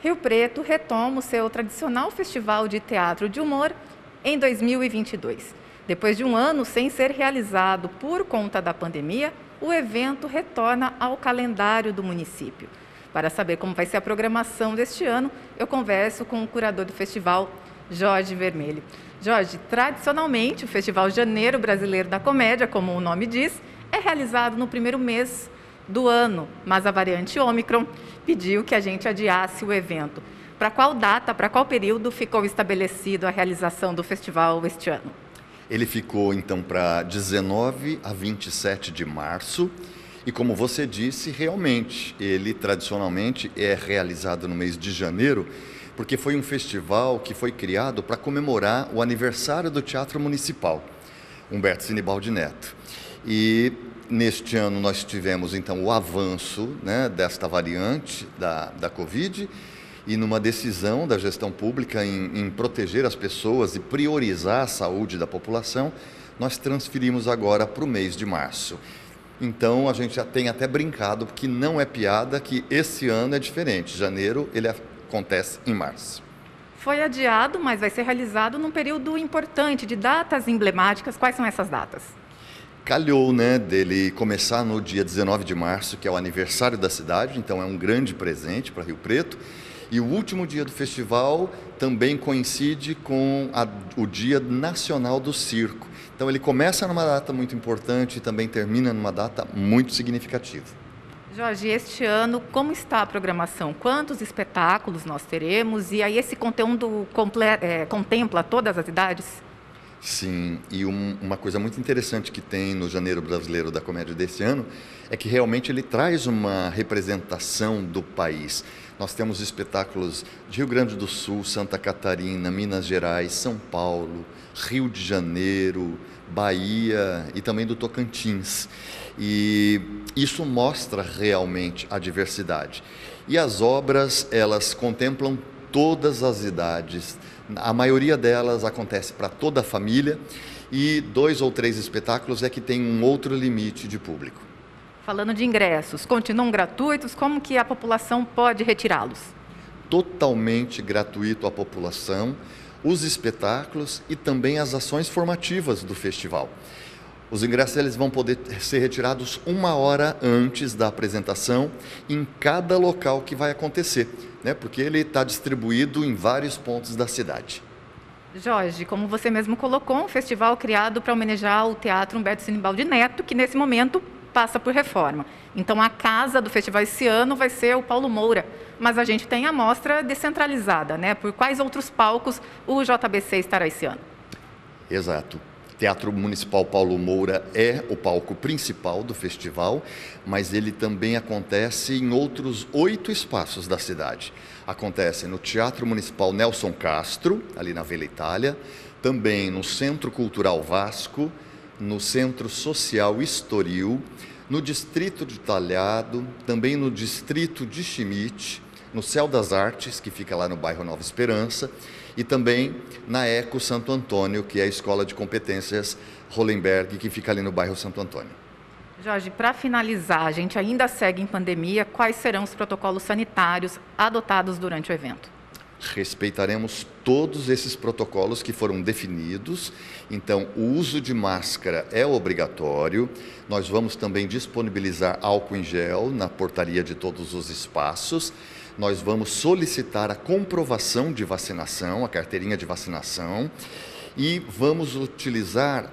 Rio Preto retoma o seu tradicional festival de teatro de humor em 2022. Depois de um ano sem ser realizado por conta da pandemia, o evento retorna ao calendário do município. Para saber como vai ser a programação deste ano, eu converso com o curador do festival, Jorge Vermelho. Jorge, tradicionalmente, o Festival Janeiro Brasileiro da Comédia, como o nome diz, é realizado no primeiro mês do ano, mas a variante Ômicron pediu que a gente adiasse o evento. Para qual data, para qual período ficou estabelecido a realização do festival este ano? Ele ficou, então, para 19 a 27 de março. E como você disse, realmente, ele tradicionalmente é realizado no mês de janeiro, porque foi um festival que foi criado para comemorar o aniversário do Teatro Municipal, Humberto Sinibaldi Neto. E neste ano nós tivemos, então, o avanço, né, desta variante da Covid, e numa decisão da gestão pública em proteger as pessoas e priorizar a saúde da população, nós transferimos agora para o mês de março. Então, a gente já tem até brincado, porque não é piada, que esse ano é diferente. Janeiro, ele acontece em março. Foi adiado, mas vai ser realizado num período importante de datas emblemáticas. Quais são essas datas? Calhou, né, dele começar no dia 19 de março, que é o aniversário da cidade, então é um grande presente para Rio Preto. E o último dia do festival também coincide com o Dia Nacional do Circo. Então ele começa numa data muito importante e também termina numa data muito significativa. Jorge, este ano, como está a programação? Quantos espetáculos nós teremos? E aí esse conteúdo contempla todas as idades? Sim, e uma coisa muito interessante que tem no Janeiro Brasileiro da Comédia desse ano é que realmente ele traz uma representação do país. Nós temos espetáculos de Rio Grande do Sul, Santa Catarina, Minas Gerais, São Paulo, Rio de Janeiro, Bahia e também do Tocantins. E isso mostra realmente a diversidade. E as obras, elas contemplam todas as idades. A maioria delas acontece para toda a família e 2 ou 3 espetáculos é que tem um outro limite de público. Falando de ingressos, continuam gratuitos? Como que a população pode retirá-los? Totalmente gratuito à população, os espetáculos e também as ações formativas do festival. Os ingressos eles vão poder ser retirados 1 hora antes da apresentação em cada local que vai acontecer, né? Porque ele está distribuído em vários pontos da cidade. Jorge, como você mesmo colocou, um festival criado para homenagear o Teatro Humberto Sinibaldi Neto, que nesse momento passa por reforma. Então a casa do festival esse ano vai ser o Paulo Moura, mas a gente tem a mostra descentralizada, né? Por quais outros palcos o JBC estará esse ano? Exato. Teatro Municipal Paulo Moura é o palco principal do festival, mas ele também acontece em outros 8 espaços da cidade. Acontece no Teatro Municipal Nelson Castro, ali na Vila Itália, também no Centro Cultural Vasco, no Centro Social Estoril, no Distrito de Talhado, também no Distrito de Schmidt, no Céu das Artes, que fica lá no bairro Nova Esperança, e também na Eco Santo Antônio, que é a Escola de Competências Hollenberg, que fica ali no bairro Santo Antônio. Jorge, para finalizar, a gente ainda segue em pandemia. Quais serão os protocolos sanitários adotados durante o evento? Respeitaremos todos esses protocolos que foram definidos. Então, o uso de máscara é obrigatório. Nós vamos também disponibilizar álcool em gel na portaria de todos os espaços. Nós vamos solicitar a comprovação de vacinação, a carteirinha de vacinação, e vamos utilizar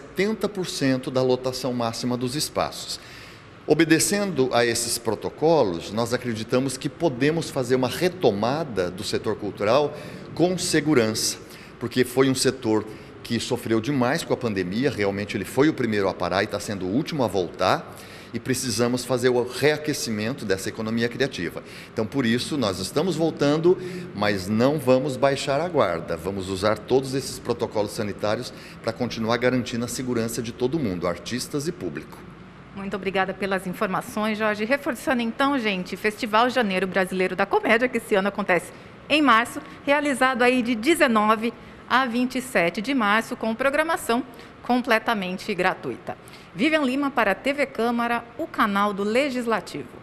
70% da lotação máxima dos espaços. Obedecendo a esses protocolos, nós acreditamos que podemos fazer uma retomada do setor cultural com segurança, porque foi um setor que sofreu demais com a pandemia, realmente ele foi o primeiro a parar e está sendo o último a voltar, e precisamos fazer o reaquecimento dessa economia criativa. Então, por isso, nós estamos voltando, mas não vamos baixar a guarda. Vamos usar todos esses protocolos sanitários para continuar garantindo a segurança de todo mundo, artistas e público. Muito obrigada pelas informações, Jorge. Reforçando então, gente, Festival Janeiro Brasileiro da Comédia, que esse ano acontece em março, realizado aí de 19 a 27 de março, com programação completamente gratuita. Vivian Lima para a TV Câmara, o canal do Legislativo.